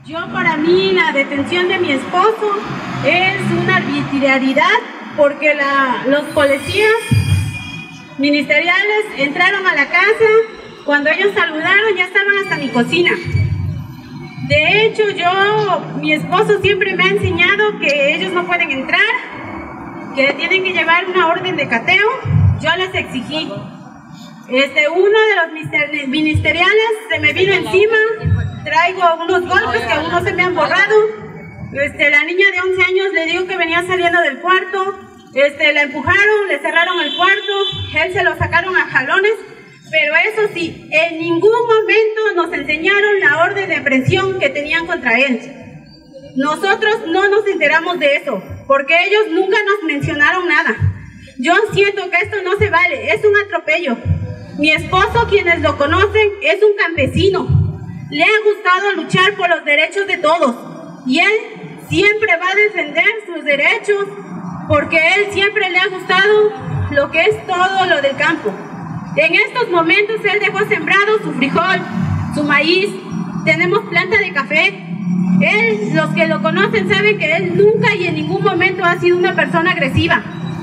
Para mí la detención de mi esposo es una arbitrariedad porque los policías ministeriales entraron a la casa, cuando ellos saludaron ya estaban hasta mi cocina. De hecho, mi esposo siempre me ha enseñado que ellos no pueden entrar, que tienen que llevar una orden de cateo. Yo les exigí. Uno de los ministeriales se me vino encima, traigo unos golpes que aún no se me han borrado. La niña de 11 años le digo que venía saliendo del cuarto, la empujaron, le cerraron el cuarto, él se lo sacaron a jalones, pero eso sí, en ningún momento nos enseñaron la orden de aprehensión que tenían contra él. Nosotros no nos enteramos de eso, porque ellos nunca nos mencionaron nada. Yo siento que esto no se vale, es un atropello. Mi esposo, quienes lo conocen, es un campesino. Le ha gustado luchar por los derechos de todos y él siempre va a defender sus derechos porque él siempre le ha gustado lo que es todo lo del campo. En estos momentos él dejó sembrado su frijol, su maíz, tenemos planta de café. Él, los que lo conocen saben que él nunca y en ningún momento ha sido una persona agresiva.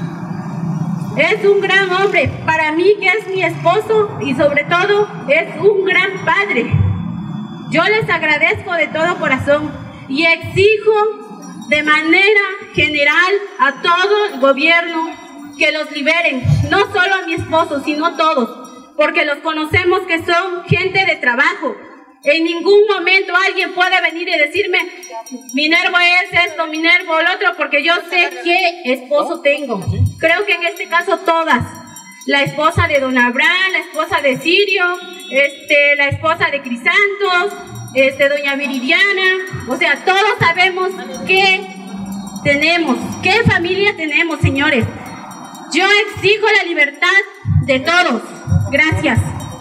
Es un gran hombre, para mí que es mi esposo y sobre todo es un gran padre. Yo les agradezco de todo corazón y exijo de manera general a todo el gobierno que los liberen, no solo a mi esposo, sino todos, porque los conocemos que son gente de trabajo. En ningún momento alguien puede venir y decirme, Minervo es esto, Minervo el otro, porque yo sé qué esposo tengo. Creo que en este caso todas, la esposa de don Abraham, la esposa de Sirio, la esposa de Crisantos, doña Viridiana, o sea, todos sabemos qué tenemos, qué familia tenemos, señores. Yo exijo la libertad de todos. Gracias.